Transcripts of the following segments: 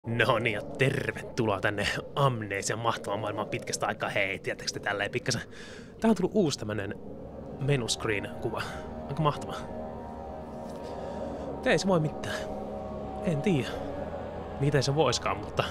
No niin, ja tervetuloa tänne Amnesian mahtavan maailman pitkästä aikaa. Hei, tiedättekö te tälleen pikkasen? Tää on tullut uusi tämmönen menu screen kuva. Aika mahtava. Ei se voi mitään. En tiedä. Miten se voiskaan, mutta...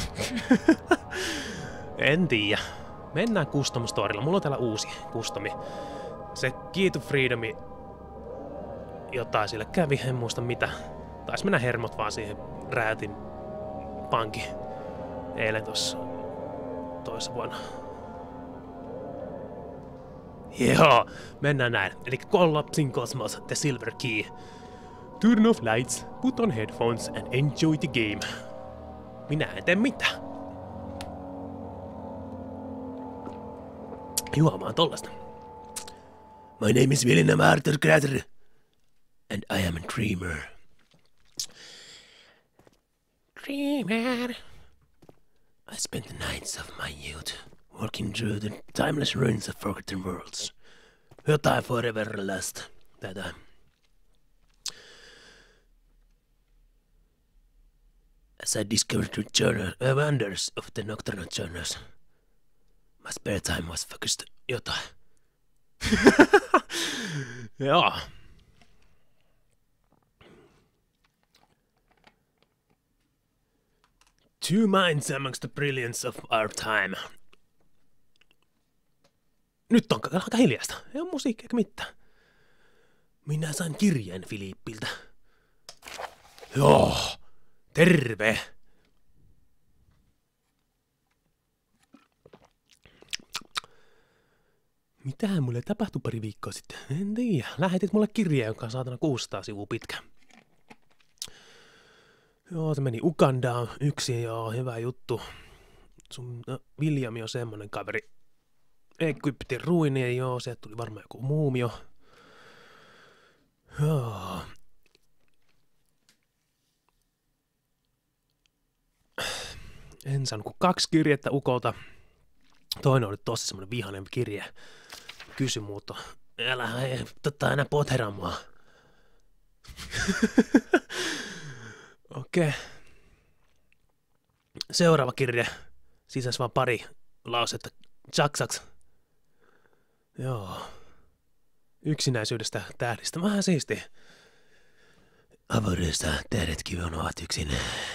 en tiedä. Mennään custom storilla. Mulla on täällä uusi customi. Se Key to Freedomi... jotain sille kävi, en muista mitä. Taisi mennä hermot vaan siihen räätin pankki eilen tossa toissa vuonna. Joo, mennään näin. Eli Collapsing Cosmos, The Silver Key. Turn off lights, put on headphones and enjoy the game. Minä en tee mitään. Juomaan tollasta. My name is William Arthur Crater. And I am a dreamer. Dreamer. I spent the nights of my youth walking through the timeless ruins of forgotten worlds. Jotain foreverlast. Tätä. As I discovered the wonders of the nocturnal journeys, my spare time was focused jotain. Joo. Two minds amongst the brilliance of our time. Nyt on aika hiljaista. Ei ole musiikkia eikä mitään. Minä sain kirjeen Filippiltä. Joo. Terve. Mitähän mulle tapahtui pari viikkoa sitten? En tiedä. Lähetit mulle kirjeen, joka on saatana 600 sivua pitkä. Joo, se meni Ugandaan yksin, joo, hyvä juttu. William on semmonen kaveri. Egyptin ruinien, joo, sieltä tuli varmaan joku muumio. Joo. En saanut kuin 2 kirjettä ukolta. Toinen oli tosi semmonen vihainen kirje. Kysy muuta. Älä enää potera mua. Okei. Seuraava kirje. Sisäs vaan pari lausetta. Jaksaks. Joo. Yksinäisyydestä tähdistä. Vähän siisti. Avaruudesta tähdetkin ovat yksin.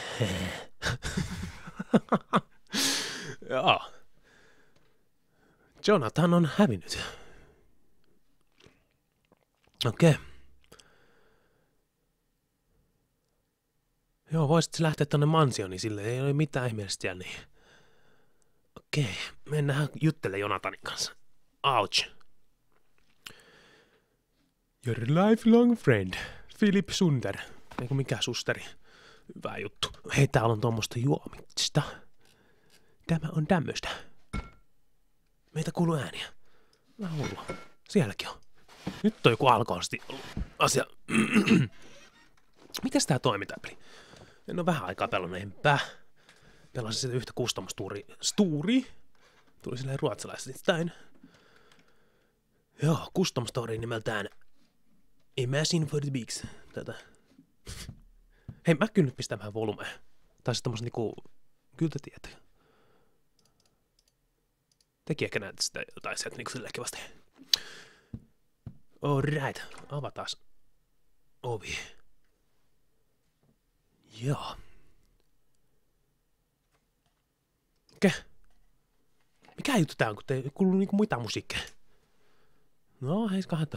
Joo. Jonathan on hävinnyt. Okei. Joo, voisit lähteä tonne mansioniin, sille ei ole mitään ihmeellistä siellä niin. Okei, mennään juttelemaan Jonathanin kanssa. Ouch. Your lifelong friend, Philip Sunder. Eiku mikä susteri. Hyvä juttu. Hei, täällä on tuommoista juomista. Tämä on tämmöistä. Meitä kuuluu ääniä. Vähän hullua. Sielläkin on. Nyt on joku alkoholisesti asia. Mites tää toimii tää peli? En ole vähän aikaa pelannut enempää. Pelasin sitä yhtä custom-stuuri. Tuli silleen ruotsalaisittain. Joo, custom story nimeltään Imagine for the Bigs. Tätä. Hei, mä kyllä nyt pistän vähän volumea. Tai siis tommoset niinku... Kyllä te tiedätte. Tekin ehkä näette sitä jotain sieltä niinku silleen kivasti. Alright, avataas ovi. Joo. Okei. Mikä juttu tää on, kun ei kuulu niinku muita musiikkeja? No, heis kahta.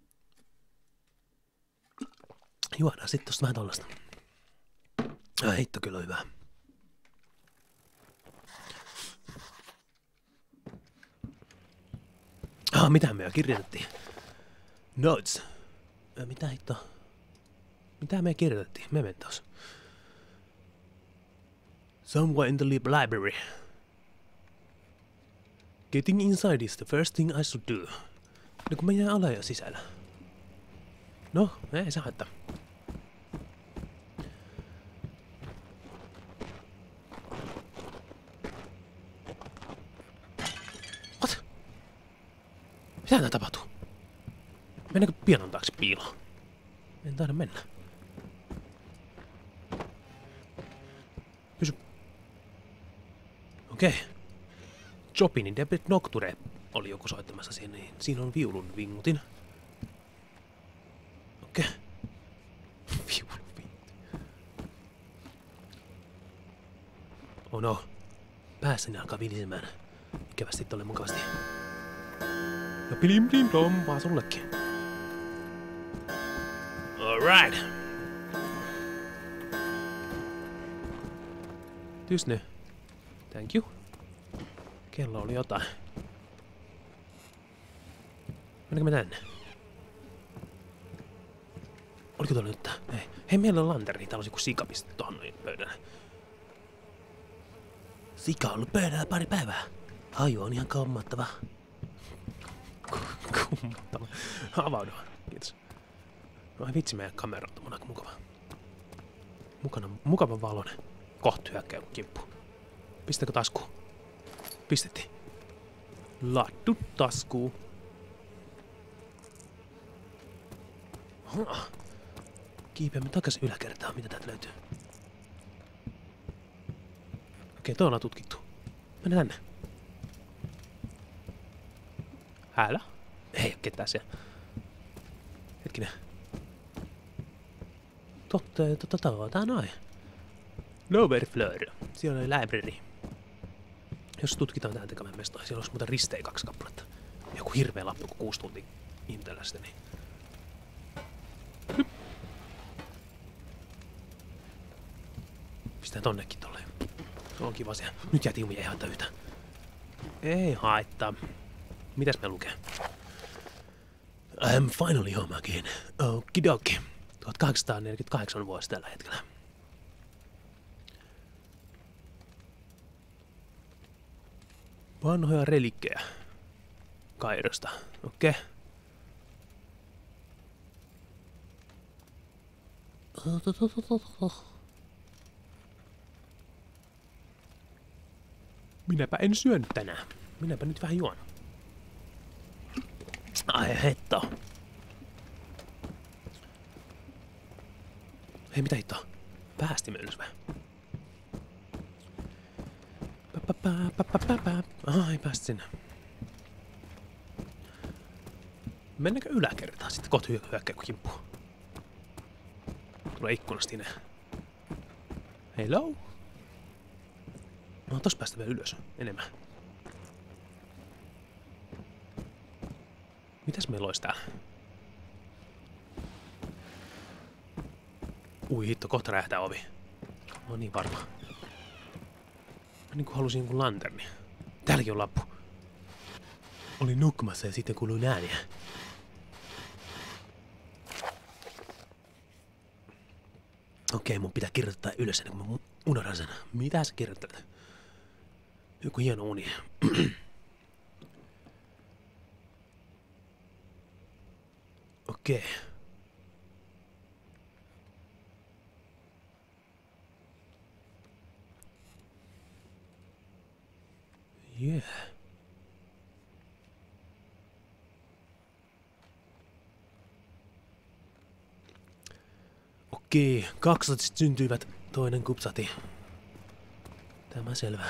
Juodaan sit tosta vähän tollasta. Hitto kyllä on hyvä. Mitä me jo kirjoitettiin? Notes. Mitä hitto? Mitä me kirjoitettiin? Mementos. Somewhere in the library. Getting inside is the first thing I should do. No kun mä jään alle jo sisällä. No, ei se haittaa. What? Mitä tää tapahtuu? Mennäänkö pianon taakse piiloon? En taida mennä. Pysy Okei. Chopinin Debet Nocture oli joku soittamassa siinä, niin siinä on viulun vingutin. Okei. Viulun vingutin. Oh no. Päässäni alkaa vilisemään. Ikävästi tolle mukavasti. Ja pilim plim plom, vaan sullekin. Alright. Tysny. Thank you. Kello oli jotain. Mennäänkö me tänne? Oliko tuolla nyt? Ei. Hei, meillä on lanterni. Täällä olisi joku sika pistetty tohon noin pöydälle. Sika on ollut pöydällä pari päivää. Haju on ihan kummattava. Kummattava. Avaudu. Kiitos. Ai vitsi, meidän kameralta on aika mukava. Mukava valonen. Kohta hyökkää kimppu. Pistäkö taskuun? Pistettiin. Laddu taskuun. Kiipeämme takaisin yläkertaan. Mitä täältä löytyy? Okei, toi ollaan tutkittu. Mennään tänne. Häällä? Ei oo ketään siellä. Hetkinen. Totta noin. Lower floor. Siellä oli library. Jos tutkitaan tähän tekemään mestoa, siellä olisi muuten ristejä 2 kappaletta. Joku hirveä lappu, kun 6 tuntia intellä sitä, niin... Pistää tonnekin tolleen. Se on kiva asia. Nyt jäätiin umia ihan yhtään. Ei haittaa. Mitäs me lukee? I'm finally home again. Okidoki. 1848 vuosi tällä hetkellä. Vanhoja relikkejä. Kairosta. Okei. Minäpä en syönyt tänään. Minäpä nyt vähän juon. Ai hetto. Hei, mitä hittoa? Päästimme ylös vähän. Ai, päästä sinne. Mennäänkö yläkertaan sitten? Kohta hyökkää kun kimppu. Tulee ikkunasta sinne. Hello? No, tossa päästä vielä ylös. Enemmän. Mitäs meillä olisi täällä? Ui hitto, kohta räjähtää ovi. No niin varma. Mä niinku halusin jonkun lanterni. Täälläkin on lappu. Olin nukkumassa ja sitten kuului ääniä. Okei, mun pitää kirjoittaa ylös ennen kuin mä unohdan sen. Mitä sä kirjoittelet? Joku hieno uni. Okei. Yeah. Okei, 2 syntyivät, toinen kupsati. Tämä selvä.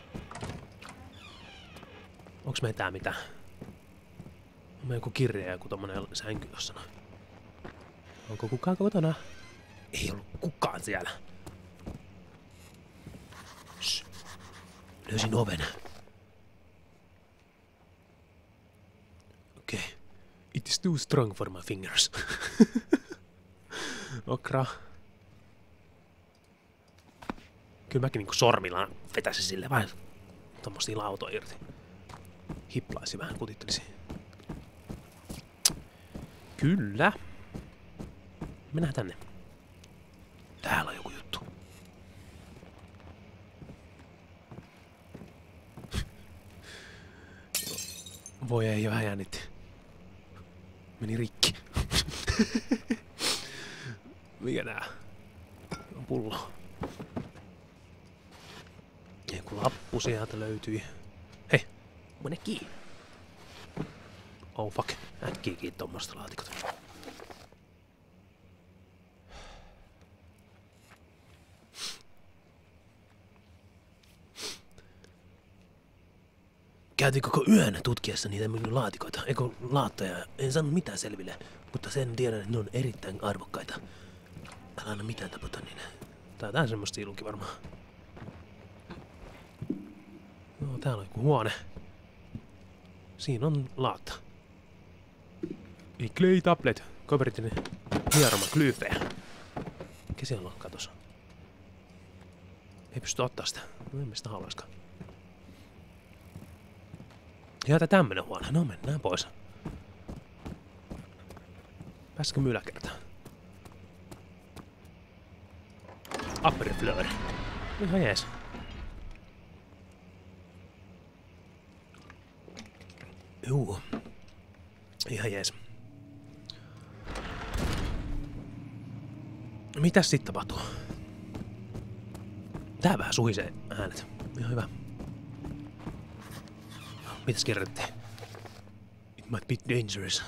Onks meillä tää mitään? On meillä joku kirja ja joku tommonen sänky tossa noin. Onko kukaan kotona? Ei ollut kukaan siellä. Shh. Löysin oven. Okei. It is too strong for my fingers. Okra. Kyllä mäkin niinku sormilla vetäisin sille vähän tommosia lautoja irti. Hiplaisi vähän, kutittelisi. Kyllä. Mennään tänne. Täällä on joku juttu. Voi ei, vähän jännitti. Meni rikki. Mikä nää? On pullo. Joku lappu sieltä löytyi. Hei, mene kiinni. Oh fuck, äkkiä kiinni tommoista laatikot. käytiin koko yön tutkiessa niitä minun laatikoita, eikö laattoja. En saanut mitään selville, mutta sen tiedän, että ne on erittäin arvokkaita. Älä anna mitään tapota niille. Tai jotain semmoista siiluukin varmaan. No, täällä on joku huone. Siinä on laatta. Ei clay tablet. Kaveritini hieroma glyyfejä. Mikä siellä on katos? Ei pysty ottaa sitä. No en sitä haluaiskaan. Ja tämmönen huone. No mennään pois. Pääsikö me yläkertaan? Upper floor. Ihan jees. Juu. Ihan jees. Mitäs sit tapahtuu? Tää vähän suhisee äänet. Ihan hyvä. Mitäs kirjoitettiin? It might be dangerous.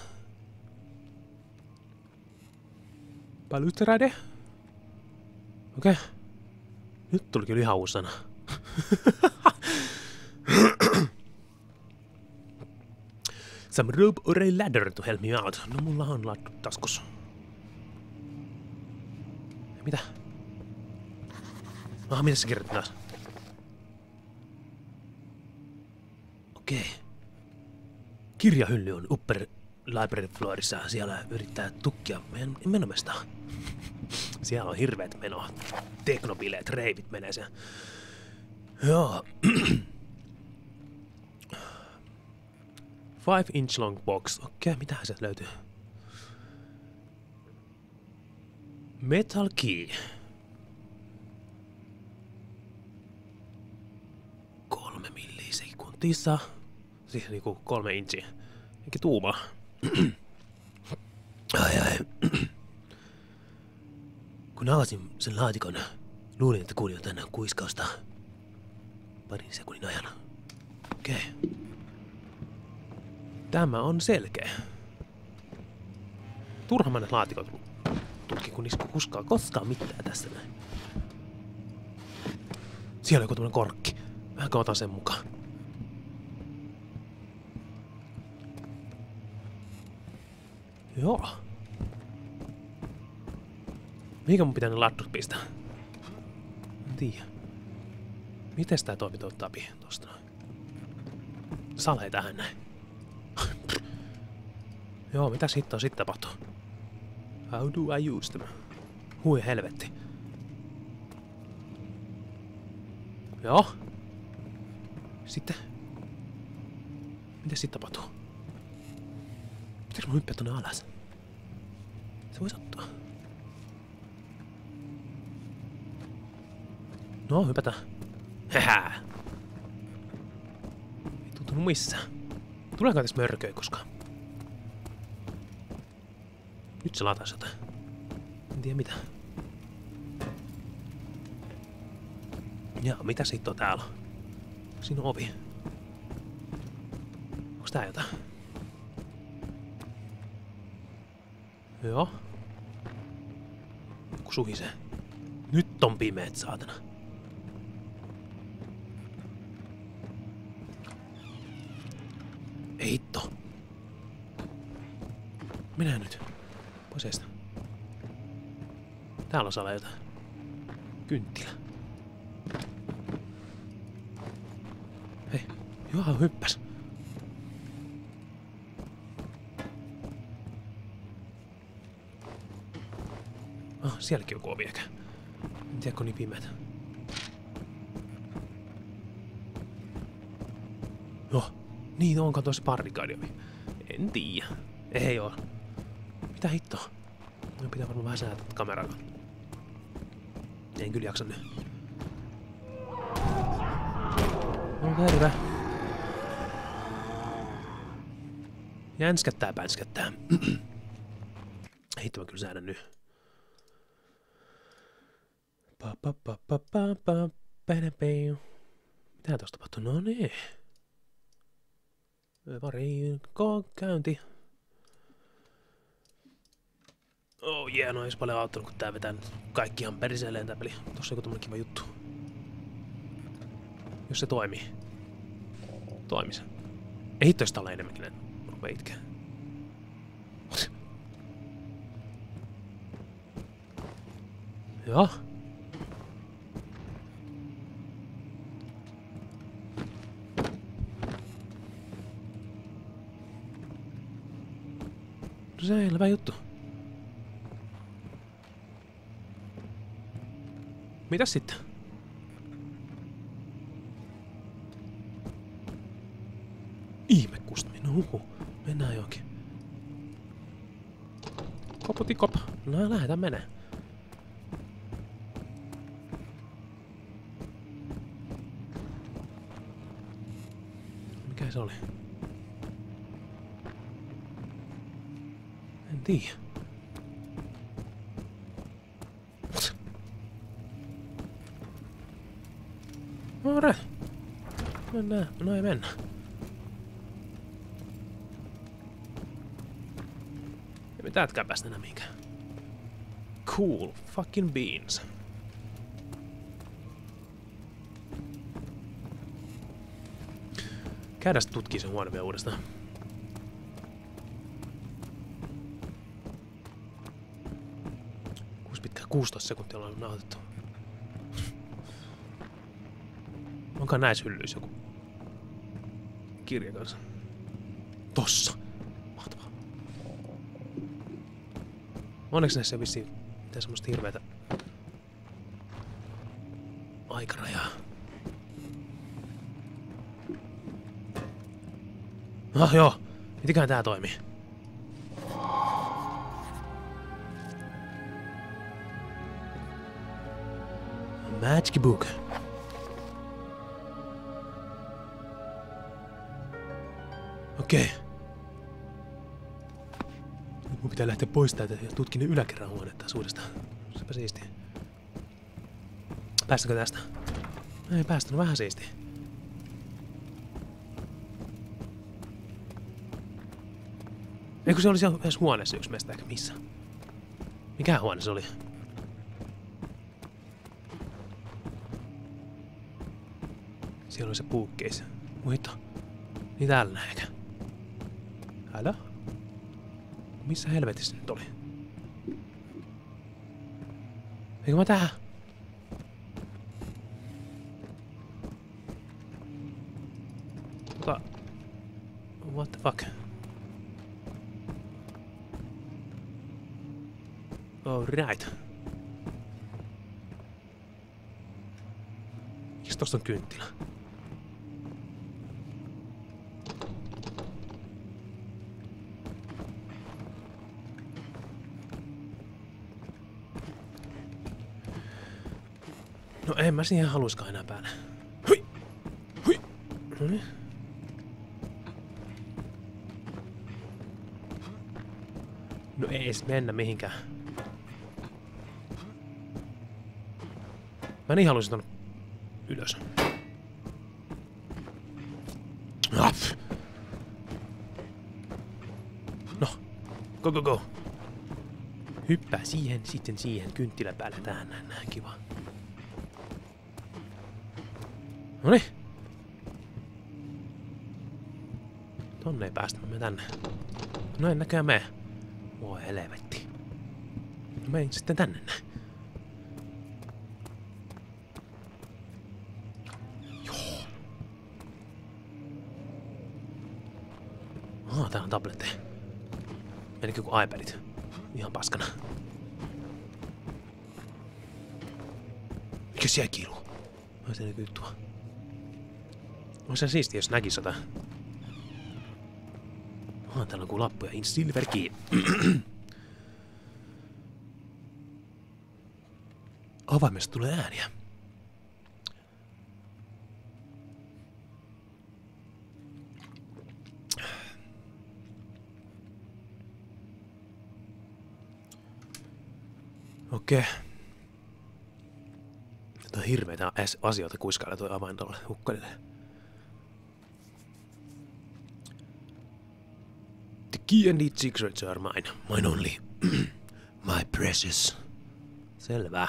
Balustrade? Okei. Nyt tuli kyllä ihan uusi sana. Some rope or a ladder to help me out. No mulla on laddu taskussa. Mitä? Mitä se kirjoitti taas? Okei. Kirjahylly on upper library floorissa. Siellä yrittää tukkia meidän menomesta. Siellä on hirveet meno. Teknobileet, reivit menee siellä. Joo. 5-inch long box. Okei, mitähän sieltä löytyy? Metal key. 3 millisekuntissa. Siis niinku 3 inchiä. Eikä tuumaa. Ai. Kun avasin sen laatikon, luulin, että kuulin jotain kuiskausta parin sekunnin ajan. Okei. Tämä on selkeä. Turha mennä laatikot tutki, kun niistä kuskaa koskaan mitään tässä näin. Siellä on joku tämmönen korkki. Vähän otan sen mukaan. Joo. Mihinkä mun pitää ne laddut pistää? En tiedä. Mites tää toimii läpi tosta noin? Salee tähän näin. Joo, mitäs hittoa sit tapahtuu? How do I use them? Hui helvetti. Joo. Sitten. Mitäs sit tapahtuu? Pitääkö mun hyppää tonne alas? Se voi sattua. No, hypätään. Hähää. Ei tuntunut missään. Tuleekaan tässä mörköä koskaan? Nyt se lataisi jotain. En tiedä mitä. Jaa, mitä sitten on täällä? Siinä on ovi. Onks tää jotain? Joo. Joku suhisee. Nyt on pimeet, saatana. Ei hitto. Minä nyt. Pois eestä. Täällä on saada jotain. Kynttilä. Hei, Johan hyppäs. Sielläkin joku ovi eikä. En tiedä, kun niin pimeätä. Joo. Niin onko tuossa barrikaadiovi? En tiedä. Ei oo. Mitä hittoa? Minun pitää varmaan vähän säätää kameralla. En kyllä jaksa nyt. No terve. Jänskättää pänskättää. Hitto mä kyllä säädän nyt. Mitä tosta tapahtuu? No niin. Käynti. Oh jee, no ei se paljon auttanut, kun tää vetää nyt kaikki ihan periselleen tää peli. Tossa on joku tommonen kiva juttu. Jos se toimii. Toimii se. Ei toista ole enemmänkin näin. Rupee itkeä. Joo. No selvä juttu. Mitäs sitten? Ihmekustaminen, no mennään johonkin. Koputikop. No lähdetään menee. Mikä se oli? En tiedä. Ore. Mennään. No ei mennä. Ei me täältäkään päästä enää mihinkään. Cool fucking beans. Käydään tutkii sen huone vielä uudestaan. Kuinka pitkään? 16 sekuntia ollaan nautettu. Onkaan näissä hyllyissä joku kirja kanssa? Tossa! Mahtavaa. Onneksi näissä ei vissiin mitään semmoista hirveetä aikarajaa. Ah joo, mitenköhän tää toimii? Magic book. Okei. Nyt mun pitää lähteä pois täältä ja tutkin ne yläkerran huonetta uudestaan. Sepä siistiä. Päästäkö tästä? Ei päästä, no vähän siistiä. Eikö se oli siellä yhdessä huoneessa yksi meistä ehkä missä? Mikä huone se oli? Siellä oli se puukkeis. Muita. Niin täällä eikä. Älä? Missä helvetissä nyt oli? Eikö mä tähän? What the fuck? Alright. Miks tosta on kynttilä? No en mä siihen haluiskaan enää päälle. Hui! Hui! Noniin. No ei ees mennä mihinkään. Mä niin haluaisin tonne ylös. No, go. Hyppää siihen, sitten siihen, kynttilä päälle tähän, näin kiva. Noniin. Tonne ei päästä, mä menen tänne. No en näköjään mene. Voi helvetti. No menen sitten tänne näin. Joo. Täällä on tabletteja. Menikö joku iPadit? Ihan paskana. Mikä siellä kiiluu? Mä se näkyy tuo. On se siistiä, jos näkis jotain. Täällä on ku lappuja. In silver key. Avaimesta tulee ääniä. Okei. Tätä on hirveitä asioita kuiskailla toi avain tolle hukkalille. The key and its secrets are mine. Mine only. My precious. Selvä.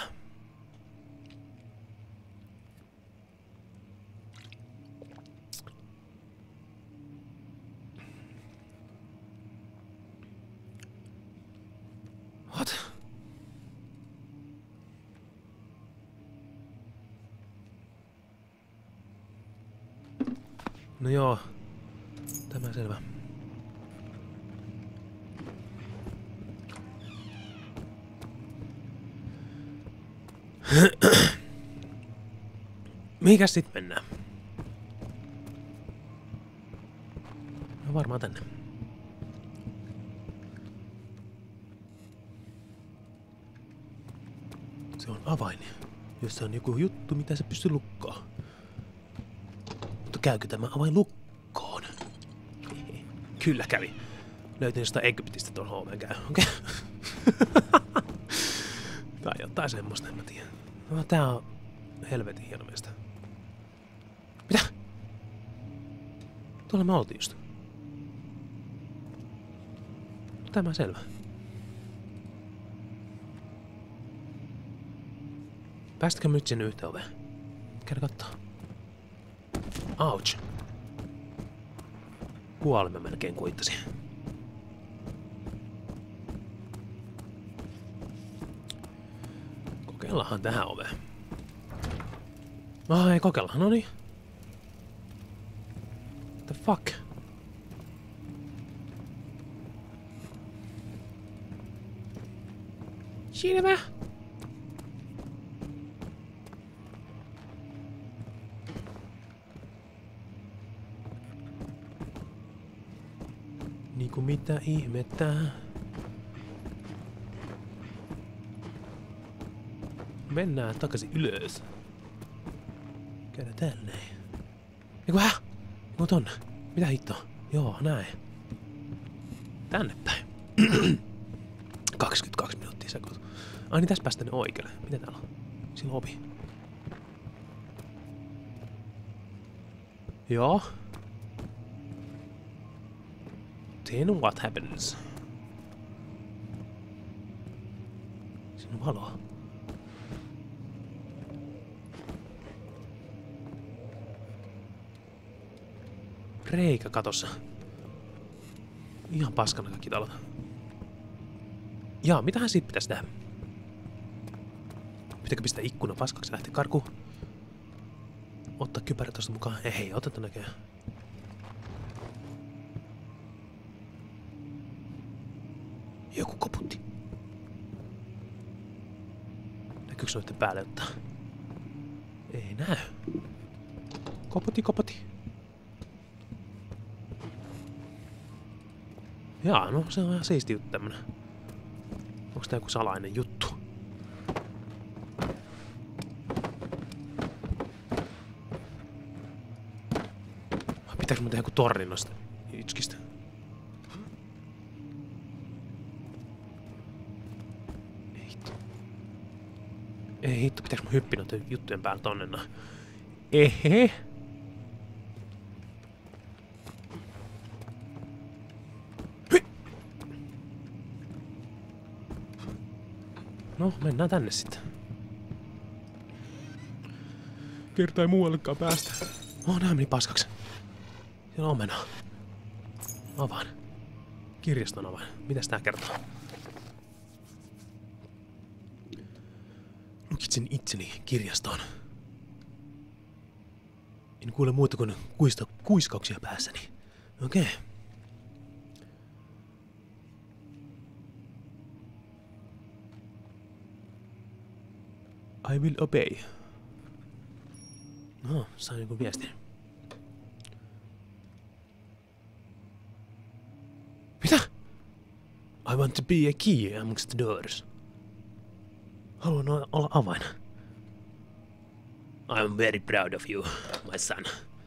No joo. Tämä selvä. Mihinkäs sit mennään? No varmaan tänne. Se on avain, jossa on joku juttu, mitä se pystyy lukkoon. Mutta käykö tämä avain lukkoon? Kyllä kävi. Löytin jostain Egyptistä tuon oven käy. Okei. Tai jotain semmoista, en mä tiedä. No, tää on helvetin hieno meistä. Mitä? Tuolla me oltiin just. Tämä selvä. Päästäkö nyt sinne yhteen oveen? Käydä kattoo. Ouch. Kuolimme melkein kuittasin. Kokeillaanhan tähän oveen. Ei kokeillaan, no niin. What the fuck? Selvä. Niinku mitä ihmettä? Mennään takaisin ylös. Käydään tänne. Eiku hä? Eiku tonne. Mitä hittoa? Joo, näin. Tänne päin. 22 minuuttia sekuntia. Ai niin tässä päästään ne oikealle. Mitä täällä on? Siinä on ovi. Joo. Then what happens? Siinä on valoa. Reikä katossa. Ihan paskana kaikki talot. Jaa, mitähän siitä pitäisi tehdä? Pitääkö pistää ikkuna paskaksi ja lähteä karkuun? Ottaa kypärä tosta mukaan? Ei, oteta näköjään. Joku koputti. Näkyykö noitten päälle ottaa? Ei näy. Koputti. Jaa, no se on ihan siisti juttu tämmönen. Onks tää joku salainen juttu? Pitääkö mun tehdä joku torni noista ytskistä? Ei hitto, pitääkö mun hyppi noiden juttujen päällä tonne noin? Ehe! No, mennään tänne sitten. Kerta ei muuallekaan päästä. Nää meni paskaksi. Siellä on omenaa. Avain. Kirjaston avain. Mitäs tää kertoo? Lukitsin itseni kirjastoon. En kuule muuta kuin kuiskauksia päässäni. Okei. I will obey. No, sain joku viestin. Mitä? I want to be a key amongst the doors. Haluan olla avain. I'm very proud of you, my son.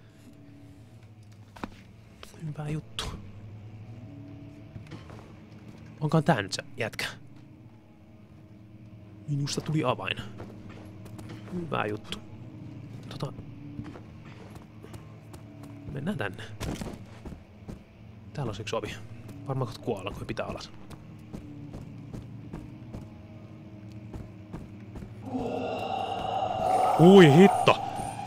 Hyvä juttu. Onkaan tää nyt se jätkä? Minusta tuli avain. Hyvä juttu. Mennään tänne. Täällä on yksi ovi. Varmaan kohta kuolla, kun pitää alas. Ui hitto!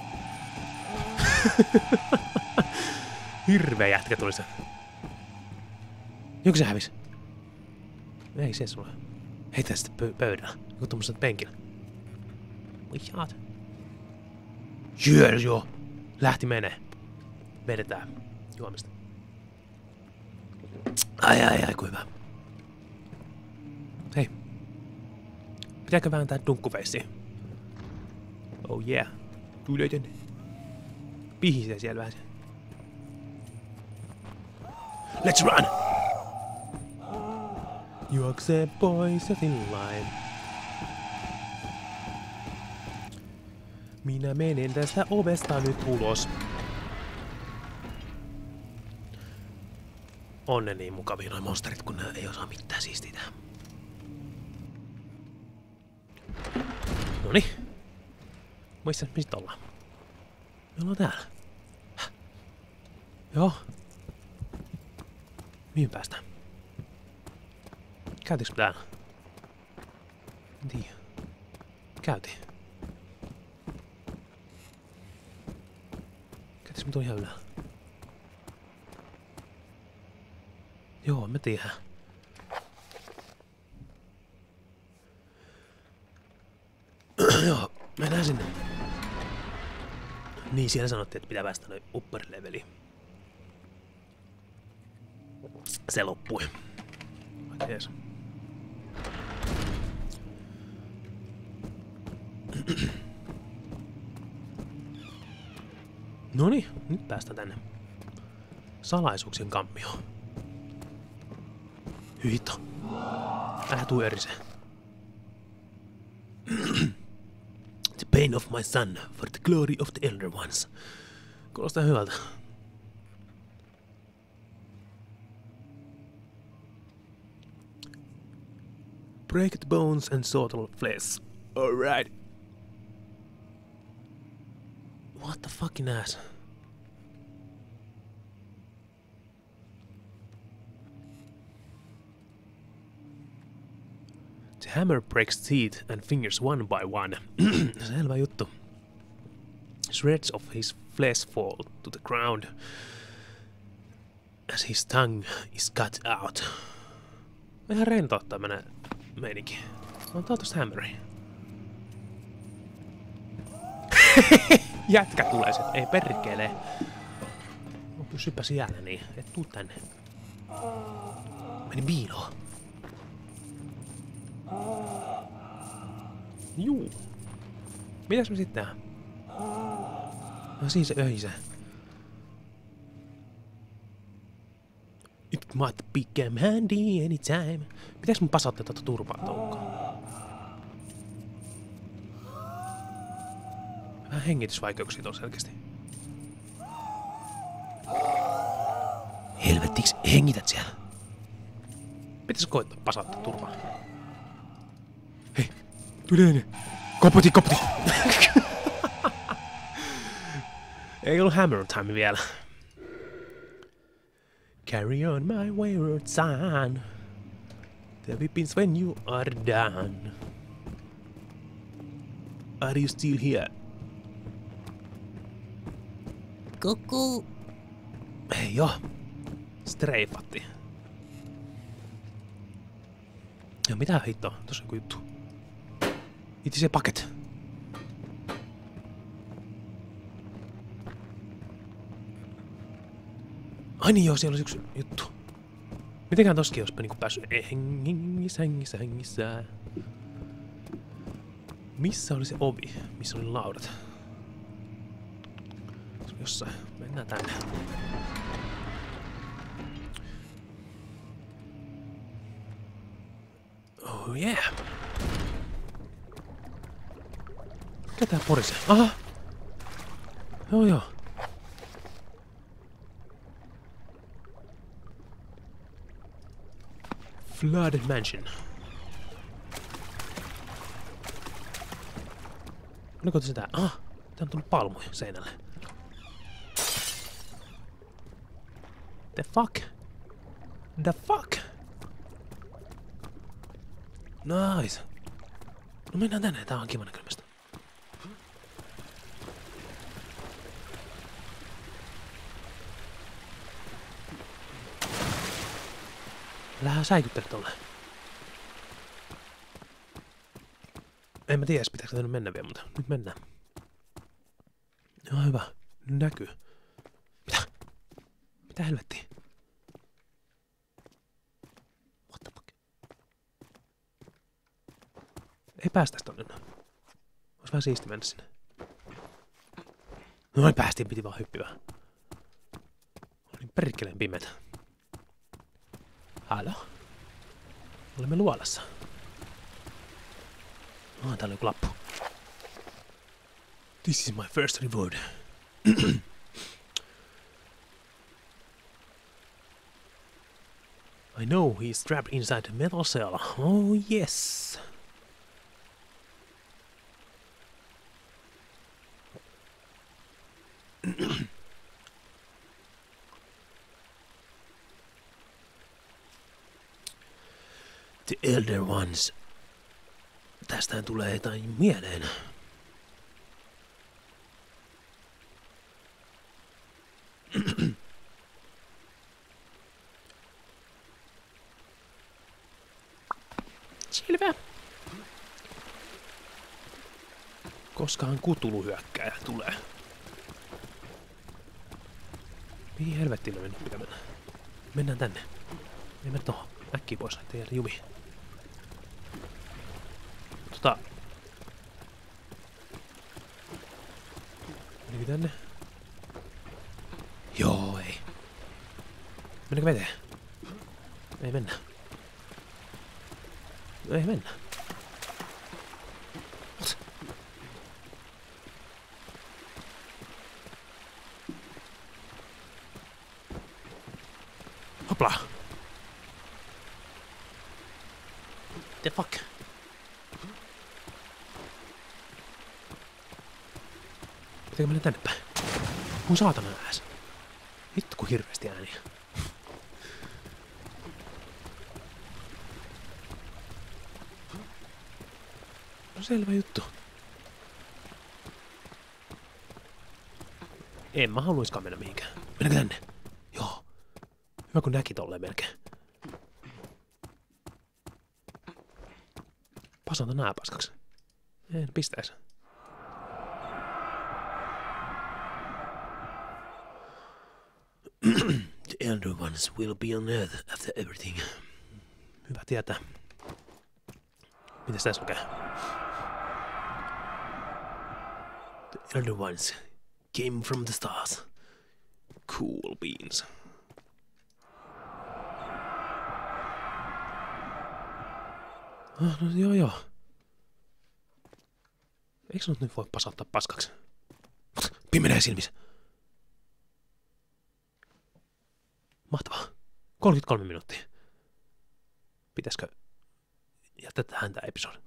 Hirveä jätkä tuli se. Joku se hävisi. Ei se sulle. Heitä sitten pöydällä. Joku tommoset penkillä. Oi jaat. Joo. Lähti menee. vedetään juomista. Ai, kuin hyvä. Hei. Pitääkö vääntää dunkkufeissiä? Oh yeah. Tule tänne. Pihisee siellä vähän. Let's run! Juoksee pois ja sillain. Minä menen tästä ovesta nyt ulos. On ne niin mukavia noi monsterit, kun ne ei osaa mitään siistiä. Noniin. Mistä ollaan? Me ollaan täällä. Häh? Joo. Mihin päästään? Käytiinkö me täällä? En tiedä. Käytiin. Käytiinkö me tuon ihan ylhäällä? Joo, me tiedän. Joo, mennään sinne. Niin, siellä sanottiin, että pitää päästä noin upper leveliin. Se loppui. Jees. Noniin, nyt päästään tänne. Salaisuuksien kammioon. Hito. Älä tuu erisee. The pain of my son for the glory of the elder ones. Kuulostaa hyvältä. Break the bones and sort flesh. Alright. What the fucking ass? The hammer breaks teeth and fingers one by one. Selvä juttu. Shreds of his flesh fall to the ground as his tongue is cut out. Ihan rentouttaa tämmönen meininki. Antaa tosta hammeri. Jätkä tulee sieltä. Ei perkele. Pysypä siellä niin. Et tuu tänne. Meni piiloon. Juu. Mitäs me sitten tehdään? No siinä se öhisee. It might become handy anytime. Pitäis mun pasauttaa tätä turpaa toukkaan? Vähän hengitysvaikeuksia tuossa selkeästi. Helvettiks hengität siellä? Pitäis koittaa pasauttaa turpaa? Hei, tule tänne. Kopoti. Ei ollut hammer time vielä. Carry on my wayward son. The weepings when you are done. Are you still here? Kuku. Hei joo. Streifatti. Ja mitä hittoa? Tossa on joku juttu. Itse se paket. Ai niin joo, siellä olisi yksi juttu. Mitenkään tossakin olisipa niinku päässyt hengissä. Missä oli se ovi? Missä oli laudat? Se on jossain. Mennään tänne. Oh yeah. Mikä tää porisee? Aha! Joo. Flooded Mansion. Oliko se tää? Ah! Tää on tullut palmuja seinälle. The fuck? Nice. No mennään tänne, tää on kiva näkymästä. Lähdään säikyttele tolle. En mä tiedä, pitääkö tänne mennä vielä, mutta nyt mennään. Joo, hyvä. Nyt näkyy. Mitä? Mitä helvettiä? What the fuck? Ei päästä tonne. Ois vähän siisti mennä sinne. Noin päästiin, piti vaan hyppiä. Oli niin perkeleen pimetä. Halo? Olemme luolassa. Täällä on joku lappu. This is my first reward. I know he's trapped inside the metal cell. Oh yes. The Elder Ones. Tästähän tulee jotain mieleen. Selvä. Koskahan Cthulhu-hyökkääjä tulee? Mihin helvettiin me mennään? Pitää mennä. Mennään tänne. Mennään tohon. Äkkiä pois, ettei jäädä jumiin. Menikö tänne? Joo, ei. Mennäänkö veteen? Ei mennä. Ei mennä. Hopla. The fuck? Pitääkö mennä tänne päin? Mun saatana ääs. Vittu kun hirveästi ääniä. No selvä juttu. En mä haluiskaan mennä mihinkään. Mennäänkö tänne? Joo. Hyvä kun näki tolleen melkein. Pasanta nää paskaksi. En pistäis. The Elder Ones will be on Earth after everything. Hyvä tietää. Mitäs tässä lukee? The Elder Ones came from the stars. Cool beans. No joo. Eikö sinut nyt voi pasauttaa paskaksi? Pimenee silmissä. Mahtavaa. 33 minuuttia. Pitäisikö jättää tähän tää episodi?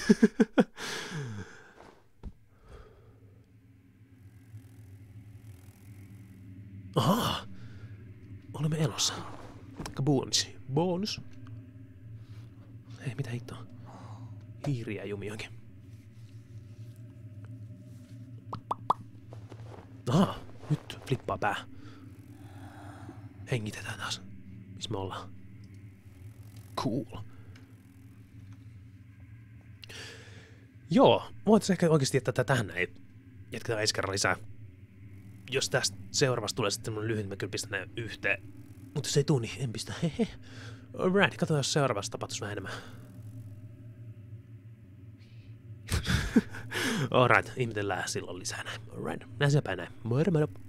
Ahaa. Olemme elossa. Bonus. Hei, mitä hittoa? Hiiriä jumioinkin. Ahaa, nyt flippaa pää. Hengitetään taas. Missä me ollaan? Cool. Joo, voitais ehkä oikeesti jättää tätä tähän näin. Jatketaan ensi kerran lisää. Jos tästä seuraavasta tulee sitten semmonen lyhyt, mä kyllä pistän ne yhteen. Mutta jos ei tuu, niin en pistä. Hehe. Alright, katsotaan jos seuraavassa tapahtuisi vähän enemmän. Alright, ihmetellään silloin lisää näin. Alright, nähdään päin näin. Moro moro.